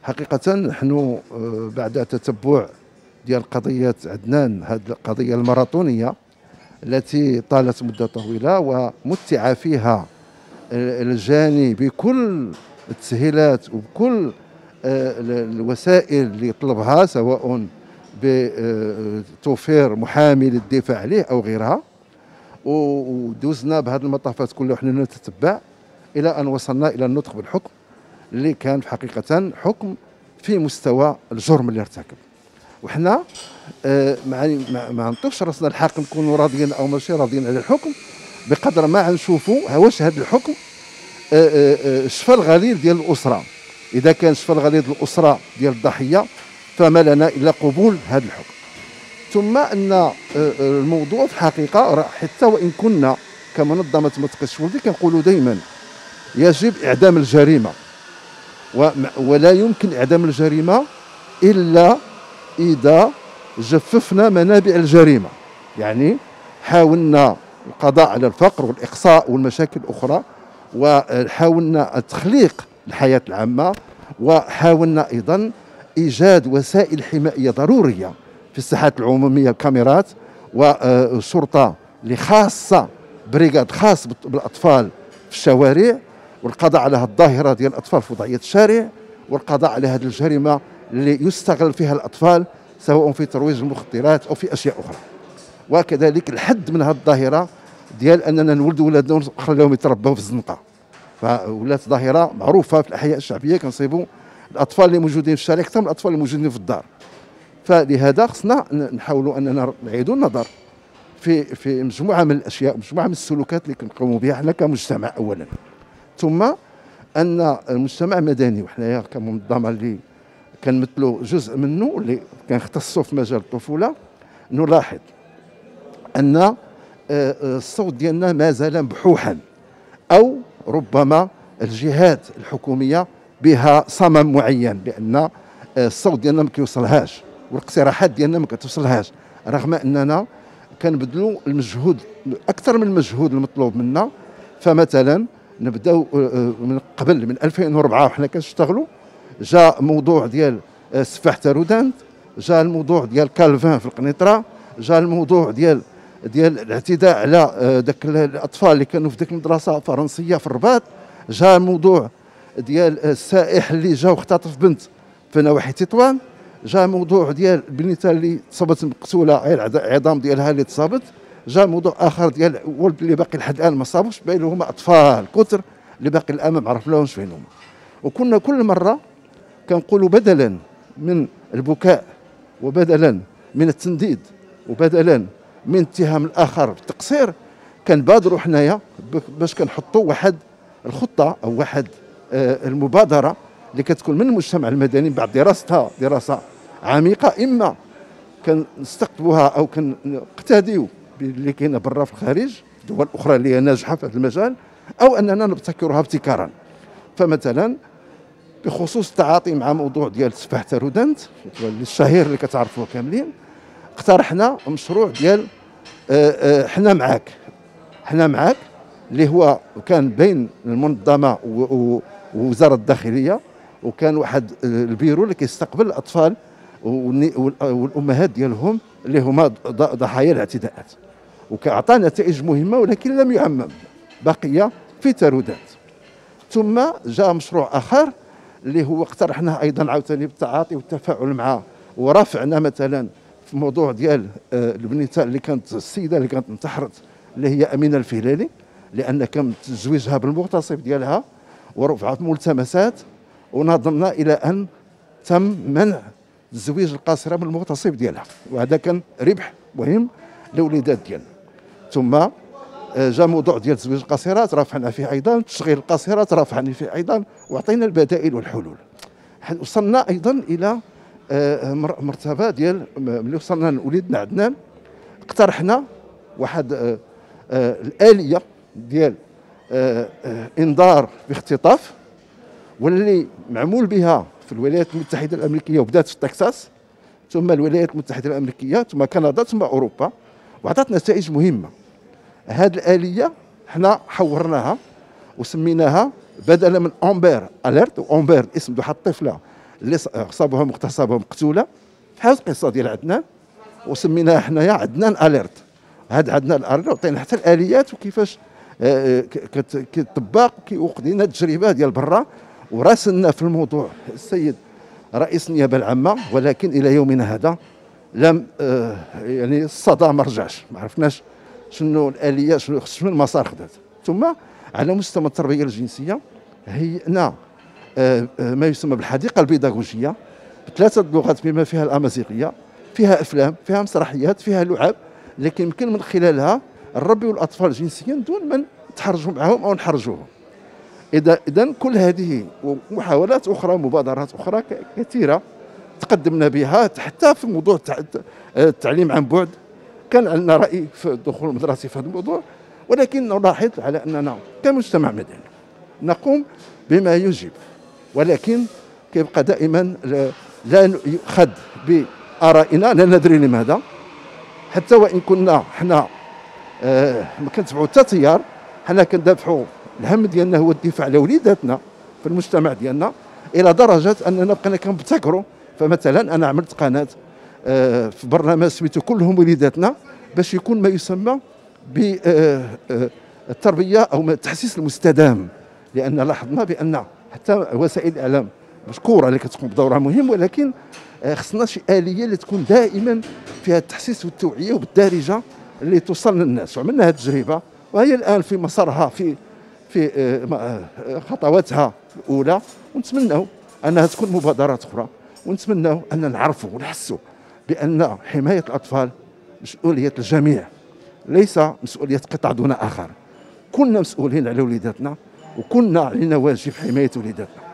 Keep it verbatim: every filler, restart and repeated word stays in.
حقيقة نحن بعد تتبع ديال قضية عدنان، هذه القضية الماراثونية التي طالت مدة طويلة ومتع فيها الجاني بكل التسهيلات وبكل الوسائل اللي طلبها، سواء بتوفير محامي للدفاع عليه أو غيرها، ودوزنا بهذه المطافات كلها وحنا نتتبع إلى أن وصلنا إلى النطق بالحكم اللي كان في حقيقة حكم في مستوى الجرم اللي ارتكب. وحنا آه ما نطيقش راسنا الحاكم نكونوا راضيين او ماشي راضيين على الحكم بقدر ما نشوفوا واش هذا الحكم آه آه شفى الغليل ديال الاسره. اذا كان شفى الغليل ديال الاسره ديال الضحيه فما لنا الا قبول هذا الحكم. ثم ان آه الموضوع في الحقيقه حتى وان كنا كمنظمه متقش ولدي كنقولوا دائما يجب اعدام الجريمه، ولا يمكن اعدام الجريمه الا إذا جففنا منابع الجريمة، يعني حاولنا القضاء على الفقر والإقصاء والمشاكل الأخرى، وحاولنا تخليق الحياة العامة، وحاولنا أيضا إيجاد وسائل حماية ضرورية في الساحات العمومية، الكاميرات والشرطة اللي خاصة بريغاد خاص بالأطفال في الشوارع، والقضاء على هذه الظاهرة ديال الأطفال في وضعية الشارع، والقضاء على هذه الجريمة اللي يستغل فيها الأطفال سواء في ترويج المخدرات أو في أشياء أخرى. وكذلك الحد من هذه الظاهرة ديال أننا نولدوا ولادنا ونخليهم يتربوا في الزنقة، فولات ظاهرة معروفة في الأحياء الشعبية، كنصيبوا الأطفال اللي موجودين في الشارع أكثر من الأطفال اللي موجودين في الدار. فلهذا خصنا نحاولوا أننا نعيدوا النظر في في مجموعة من الأشياء، مجموعة من السلوكات اللي كنقوموا بها حنا كمجتمع أولا، ثم أن المجتمع المدني وحنايا كمنظمة اللي كنمثلوا جزء منه اللي كنختصوا في مجال الطفوله، نلاحظ ان الصوت ديالنا ما زال مبحوحا، او ربما الجهات الحكوميه بها صمم معين بان الصوت ديالنا ما كيوصلهاش والاقتراحات ديالنا ما كتوصلهاش، رغم اننا كنبذلوا المجهود اكثر من المجهود المطلوب منا. فمثلا نبداو من قبل من ألفين وأربعة وحنا كنشتغلوا، جاء موضوع ديال سفاح تارودانت، جاء الموضوع ديال كالفان في القنيطره، جاء الموضوع ديال ديال الاعتداء على ذاك الاطفال اللي كانوا في ذيك المدرسه فرنسيه في الرباط، جاء الموضوع ديال السائح اللي جا واختطف بنت في نواحي تطوان، جاء موضوع ديال البنيته اللي تصابت مقتوله غير العظام ديالها اللي تصابت، جاء موضوع اخر ديال ولد اللي باقي لحد الان ما صابوش، باين هما اطفال كثر اللي باقي الامام ما عرف لهمش فين هما. وكنا كل مره كنقولوا بدلا من البكاء وبدلا من التنديد وبدلا من اتهام الاخر بالتقصير، كنبادروا حنايا باش كنحطوا واحد الخطه او واحد المبادره اللي كتكون من المجتمع المدني بعد دراستها دراسه عميقه، اما كنستقطبوها او كنقتديو باللي كاينه برا في الخارج دول اخرى اللي هي ناجحه في هذا المجال، او اننا نبتكرها ابتكارا. فمثلا بخصوص التعاطي مع موضوع ديال سفاح تارودانت الشهير اللي كتعرفوه كاملين، اقترحنا مشروع ديال حنا معاك حنا معاك اللي هو كان بين المنظمه ووزاره الداخليه، وكان واحد البيرو اللي كيستقبل الاطفال والامهات ديالهم اللي هما ضحايا الاعتداءات، وكأعطى نتائج مهمه ولكن لم يعمم، بقي في تارودانت. ثم جاء مشروع اخر اللي هو اقترحناه ايضا عاوتاني بالتعاطي والتفاعل معه، ورفعنا مثلا في موضوع ديال البنيته اللي كانت السيده اللي كانت انتحرت اللي هي امينه الفيلالي، لان كان تزويجها بالمغتصب ديالها، ورفعت ملتمسات ونظرنا الى ان تم منع تزويج القاصره بالمغتصب ديالها، وهذا كان ربح مهم للوليدات ديالنا. ثم جاء موضوع ديال تزويج القاصرات رافعنا فيه ايضا، تشغيل القاصرات رافعنا فيه ايضا، واعطينا البدائل والحلول. وصلنا ايضا الى مرتبه ديال ملي وصلنا لوليدنا عدنان، اقترحنا واحد الاليه ديال انذار باختطاف، واللي معمول بها في الولايات المتحده الامريكيه وبدات في تكساس، ثم الولايات المتحده الامريكيه، ثم كندا، ثم اوروبا، وعطات نتائج مهمه. هذه الآلية حنا حورناها وسميناها بدلا من أمبير أليرت، وأمبير اسم واحد الطفلة اللي اغتصبوها اغتصبها مقتوله، بحال القصه ديال عدنان، وسميناها حنايا عدنان اليرت. هاد عدنان اليرت عطينا حتى الاليات وكيفاش كطباق كيوقد لنا التجربه ديال برا، وراسلنا في الموضوع السيد رئيس النيابه العامه، ولكن الى يومنا هذا لم يعني الصدى ما رجعش، ما عرفناش شنو الاليه، شنو شنو المسار خدات. ثم على مستوى التربيه الجنسيه هيئنا ما يسمى بالحديقه البيداغوجيه بثلاثه لغات بما فيها الامازيغيه، فيها افلام، فيها مسرحيات، فيها لعب، لكن يمكن من خلالها نربيو الاطفال جنسيا دون ما نتحرجوا معهم او نحرجوهم. اذا اذا كل هذه ومحاولات اخرى، مبادرات اخرى كثيره تقدمنا بها، حتى في موضوع التعليم عن بعد كان عندنا راي في الدخول المدرسي في هذا الموضوع، ولكن نلاحظ على اننا كمجتمع مدني نقوم بما يجب، ولكن كيبقى دائما لا يؤخذ بارائنا، لا ندري لماذا، حتى وان كنا حنا آه ما كنتبعوا حتى تيار، حنا كندافعوا الهم ديالنا هو الدفاع على وليداتنا في المجتمع ديالنا، الى درجه اننا بقينا كنبتكروا. فمثلا انا عملت قناه آه في برنامج سميتو كلهم وليداتنا، باش يكون ما يسمى بالتربيه او التحسيس المستدام، لان لاحظنا بان حتى وسائل الاعلام مشكوره اللي كتقوم بدورها مهم، ولكن خصنا شي اليه اللي تكون دائما فيها التحسيس والتوعيه وبالدارجه اللي توصل للناس. وعملنا هذه التجربه وهي الان في مسارها في في خطواتها الاولى، ونتمنوا انها تكون مبادرات اخرى، ونتمنوا ان نعرفوا ونحسوا بان حمايه الاطفال مسؤوليه الجميع، ليس مسؤوليه قطاع دون اخر. كلنا مسؤولين على وليداتنا، وكلنا علينا واجب حمايه وليداتنا.